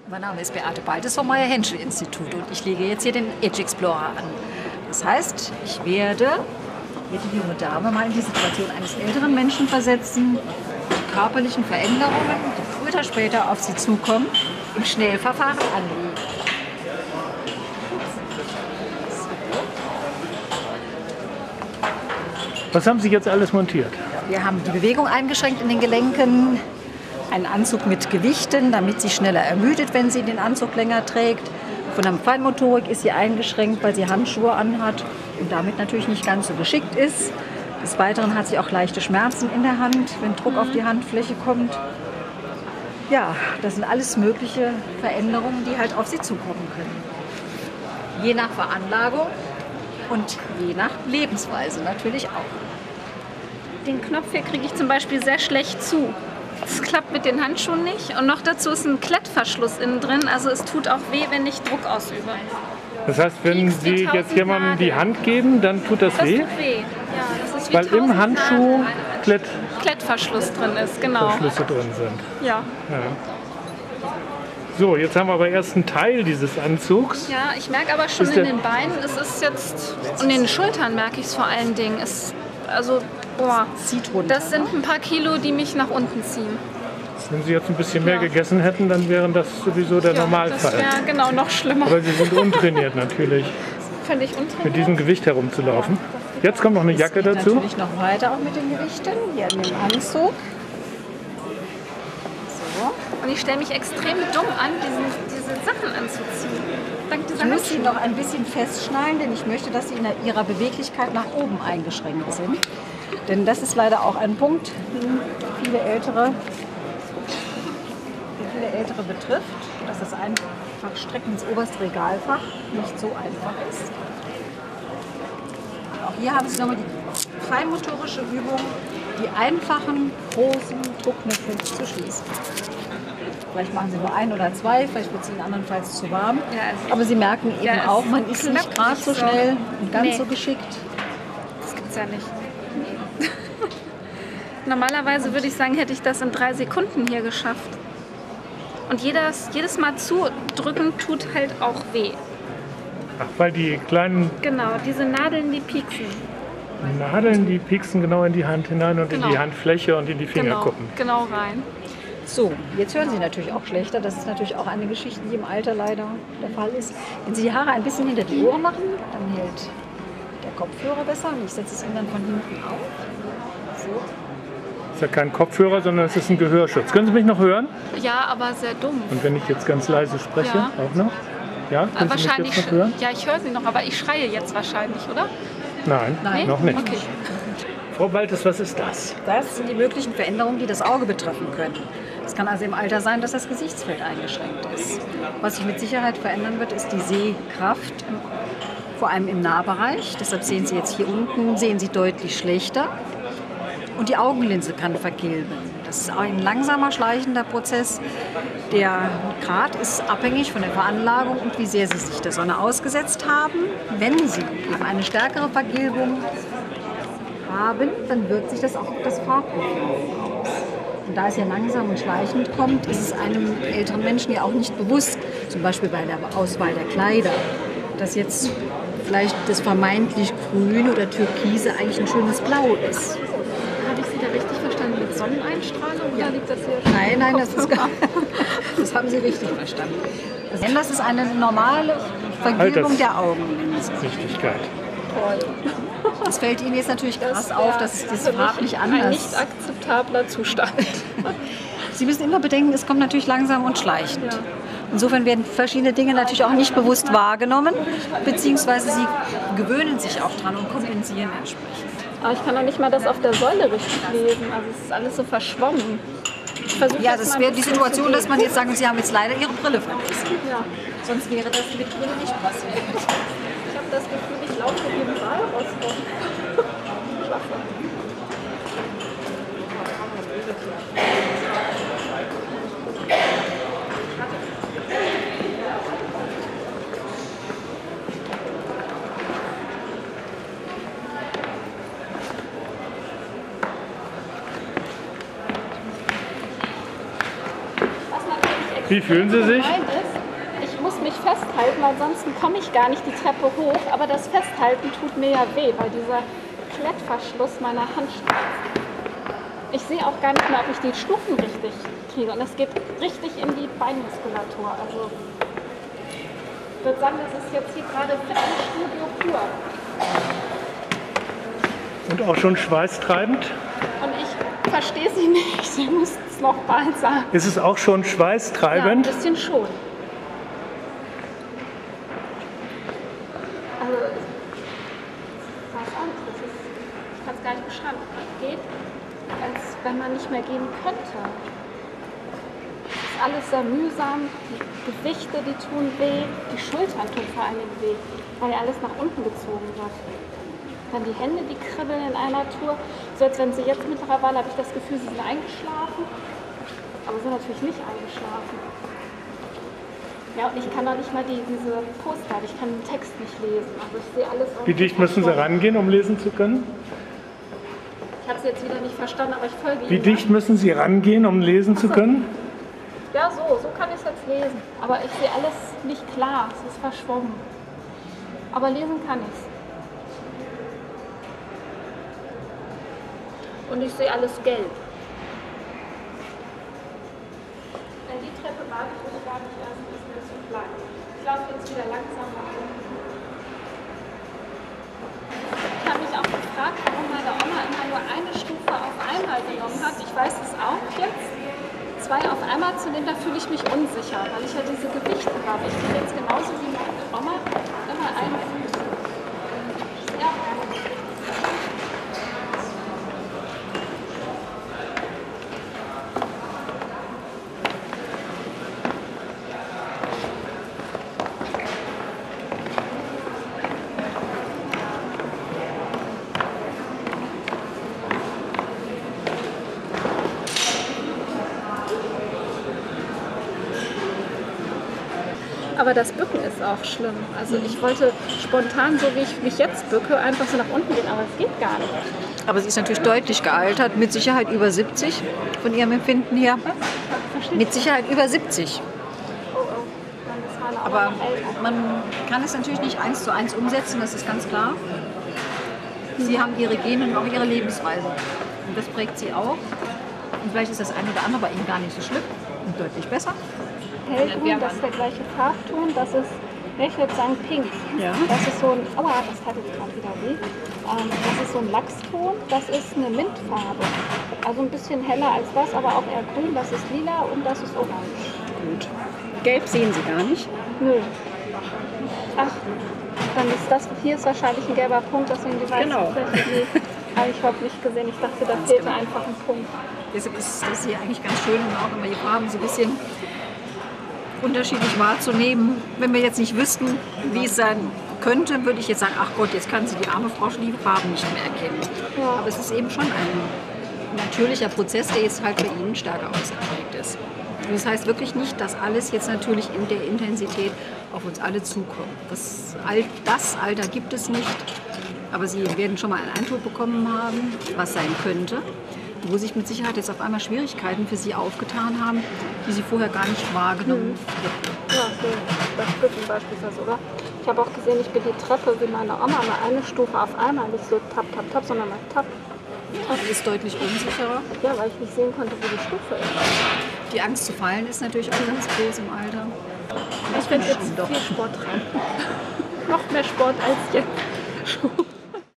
Mein Name ist Beate Baltes vom Meier-Henschel-Institut und ich lege jetzt hier den Edge Explorer an. Das heißt, ich werde die junge Dame mal in die Situation eines älteren Menschen versetzen, die körperlichen Veränderungen, die früher oder später auf sie zukommen, im Schnellverfahren anlegen. Was haben Sie jetzt alles montiert? Wir haben die Bewegung eingeschränkt in den Gelenken, einen Anzug mit Gewichten, damit sie schneller ermüdet, wenn sie den Anzug länger trägt. Von der Feinmotorik ist sie eingeschränkt, weil sie Handschuhe anhat und damit natürlich nicht ganz so geschickt ist. Des Weiteren hat sie auch leichte Schmerzen in der Hand, wenn Druck auf die Handfläche kommt. Ja, das sind alles mögliche Veränderungen, die halt auf sie zukommen können. Je nach Veranlagung und je nach Lebensweise natürlich auch. Den Knopf hier kriege ich zum Beispiel sehr schlecht zu. Das klappt mit den Handschuhen nicht und noch dazu ist ein Klettverschluss innen drin, also es tut auch weh, wenn ich Druck ausübe. Das heißt, wenn Sie jetzt jemandem die Hand geben, dann tut das weh? Das tut weh, ja. Das ist wie Weil im Handschuh Klettverschluss drin ist, genau. Verschlüsse drin sind. Ja. So, jetzt haben wir aber erst einen Teil dieses Anzugs. Ja, ich merke aber schon in den Beinen, es ist jetzt, und in den Schultern merke ich es vor allen Dingen. Das sind ein paar Kilo, die mich nach unten ziehen. Wenn Sie jetzt ein bisschen mehr gegessen hätten, dann wäre das sowieso der Normalfall. Das wäre genau noch schlimmer. Aber Sie sind untrainiert natürlich, Völlig untrainiert. mit diesem Gewicht herumzulaufen. Jetzt kommt noch eine Jacke dazu. Natürlich noch weiter auch mit den Gewichten, hier in dem Anzug. So. Und ich stelle mich extrem dumm an, diese Sachen anzuziehen. Dank dieser Ich muss sie Handschuhe. noch ein bisschen festschnallen, denn ich möchte, dass sie in ihrer Beweglichkeit nach oben eingeschränkt sind. Denn das ist leider auch ein Punkt, den viele Ältere betrifft, dass das einfach Strecken ins oberste Regalfach nicht so einfach ist. Und auch hier haben Sie nochmal die feinmotorische Übung, die einfachen, großen Druckknöpfe zu schließen. Vielleicht machen Sie nur ein oder zwei, vielleicht wird es Ihnen andernfalls zu warm. Ja, also aber Sie merken eben ja, auch, man ist nicht gerade so schnell und ganz so Nee. geschickt. Das gibt's ja nicht. Normalerweise würde ich sagen, hätte ich das in 3 Sekunden hier geschafft. Und jedes Mal zudrücken tut halt auch weh. Ach, weil die kleinen Genau, diese Nadeln, die pieksen. Nadeln, die pieksen genau in die Hand hinein und in die Handfläche und in die Fingerkuppen. Genau rein. So, jetzt hören Sie natürlich auch schlechter. Das ist natürlich auch eine Geschichte, die im Alter leider der Fall ist. Wenn Sie die Haare ein bisschen hinter die Ohren machen, dann hält der Kopfhörer besser. Und ich setze es Ihnen dann von hinten auf. So. Das ist ja kein Kopfhörer, sondern es ist ein Gehörschutz. Können Sie mich noch hören? Ja, aber sehr dumm. Und wenn ich jetzt ganz leise spreche, Ja. auch noch? Ja, können Sie mich Wahrscheinlich, jetzt noch hören? ja, ich höre sie noch, aber ich schreie jetzt wahrscheinlich, oder? Nein, Nein. noch nicht. Okay. Frau Baltes, was ist das? Das sind die möglichen Veränderungen, die das Auge betreffen können. Es kann also im Alter sein, dass das Gesichtsfeld eingeschränkt ist. Was sich mit Sicherheit verändern wird, ist die Sehkraft, vor allem im Nahbereich. Deshalb sehen Sie jetzt hier unten, sehen Sie deutlich schlechter. Und die Augenlinse kann vergilben. Das ist ein langsamer, schleichender Prozess. Der Grad ist abhängig von der Veranlagung und wie sehr Sie sich der Sonne ausgesetzt haben. Wenn Sie eben eine stärkere Vergilbung haben, dann wirkt sich das auch auf das Farbprofil aus. Und da es ja langsam und schleichend kommt, ist es einem älteren Menschen ja auch nicht bewusst, zum Beispiel bei der Auswahl der Kleider, dass jetzt vielleicht das vermeintlich Grün oder Türkise eigentlich ein schönes Blau ist. Habe ich Sie da richtig verstanden mit Sonneneinstrahlung oder liegt das hier? Nein, das haben Sie richtig verstanden. Das ist eine normale Vergilbung der Augenlinse. Richtigkeit. Das fällt Ihnen jetzt natürlich krass auf, dass es das farblich anders Ein nicht akzeptabler Zustand. Sie müssen immer bedenken, es kommt natürlich langsam und schleichend. Insofern werden verschiedene Dinge natürlich auch nicht bewusst wahrgenommen, beziehungsweise sie gewöhnen sich auch dran und kompensieren entsprechend. Aber ich kann noch nicht mal das auf der Säule richtig lesen. Also es ist alles so verschwommen. Ich versuche Ja, jetzt das mal ein wäre die bisschen Situation, zu dass man lesen. jetzt sagen, Sie haben jetzt leider Ihre Brille vergessen. Ja. Sonst wäre das mit Brille nicht passiert. Ich habe das Gefühl, ich laufe hier im Ball raus. Wie fühlen Sie sich? Gemeint ist, festhalten, weil ansonsten komme ich gar nicht die Treppe hoch. Aber das Festhalten tut mir ja weh, weil dieser Klettverschluss meiner Hand steckt. Ich sehe auch gar nicht mehr, ob ich die Stufen richtig kriege. Und es geht richtig in die Beinmuskulatur. Also ich würde sagen, das ist jetzt hier gerade Fitnessstudio pur. Und auch schon schweißtreibend? Und ich verstehe sie nicht. Sie müssten es noch bald sagen. Ist es auch schon Ja, ein schweißtreibend? bisschen schon. Also, ich weiß auch nicht, ich kann es gar nicht beschreiben. Es geht, als wenn man nicht mehr gehen könnte. Es ist alles sehr mühsam, die Gewichte, die tun weh, die Schultern tun vor allem weh, weil ja alles nach unten gezogen wird. Dann die Hände, die kribbeln in einer Tour, so als wenn sie jetzt mittlerweile, habe ich das Gefühl, sie sind eingeschlafen, aber sind natürlich nicht eingeschlafen. Ja, und ich kann auch nicht mal diese Poster, ich kann den Text nicht lesen, also ich sehe alles. Wie dicht müssen Sie rangehen, um lesen zu können? Ich habe es jetzt wieder nicht verstanden, aber ich folge Ihnen. Wie dicht müssen Sie rangehen, um lesen zu können? Ja, so kann ich es jetzt lesen. Aber ich sehe alles nicht klar, es ist verschwommen. Aber lesen kann ich es. Und ich sehe alles gelb. Wenn die Treppe war, ich würde gar nicht erst, ist mir zu klein. Ich laufe jetzt wieder langsam nach unten. Ich habe mich auch gefragt, warum meine Oma immer nur eine Stufe auf einmal genommen hat. Ich weiß es auch jetzt. 2 auf einmal zu nehmen, da fühle ich mich unsicher, weil ich ja diese Gewichte habe. Ich bin jetzt genauso wie meine Oma immer eine Fuß. Ja. Aber das Bücken ist auch schlimm. Also ich wollte spontan, so wie ich mich jetzt bücke, einfach so nach unten gehen, aber es geht gar nicht. Aber sie ist natürlich deutlich gealtert, mit Sicherheit über 70 von ihrem Empfinden her. Mit Sicherheit über 70. Oh, dann ist meine Oma Aber noch älter. man kann es natürlich nicht 1:1 umsetzen, das ist ganz klar. Sie haben ihre Gene und auch ihre Lebensweise. Und das prägt sie auch. Und vielleicht ist das eine oder andere bei ihnen gar nicht so schlimm und deutlich besser. Hellgrün, das ist der gleiche Farbton, das ist, ich würde sagen, pink. Ja. Das ist so ein, aua, das tat jetzt gerade wieder weh. Das ist so ein Lachston, das ist eine Mintfarbe. Also ein bisschen heller als das, aber auch eher grün, das ist lila und das ist orange. Gut. Gelb sehen Sie gar nicht. Nö. Ach, dann ist das, hier ist wahrscheinlich ein gelber Punkt, deswegen die weiße Genau. Fläche. Nee, habe ich überhaupt nicht gesehen. Ich dachte, da fehlte genau. einfach ein Punkt. Deshalb ist das hier eigentlich ganz schön und auch immer die Farben so ein bisschen unterschiedlich wahrzunehmen. Wenn wir jetzt nicht wüssten, wie es sein könnte, würde ich jetzt sagen, ach Gott, jetzt kann sie die arme Frau schon die Farben nicht mehr erkennen. Ja. Aber es ist eben schon ein natürlicher Prozess, der jetzt halt bei Ihnen stärker ausgeprägt ist. Und das heißt wirklich nicht, dass alles jetzt natürlich in der Intensität auf uns alle zukommt. Das Alter gibt es nicht, aber Sie werden schon mal einen Eindruck bekommen haben, was sein könnte, wo sich mit Sicherheit jetzt auf einmal Schwierigkeiten für Sie aufgetan haben, die Sie vorher gar nicht wahrgenommen hätten. Ja, so das Bücken beispielsweise, oder? Ich habe auch gesehen, ich bin die Treppe wie meine Oma, nur eine Stufe auf einmal, nicht so tap, tap, tap, sondern mal tap. Die ist deutlich unsicherer. Ja, weil ich nicht sehen konnte, wo die Stufe ist. Die Angst zu fallen ist natürlich auch ganz groß im Alter. Ich werde jetzt viel Sport treiben. Noch mehr Sport als jetzt schon.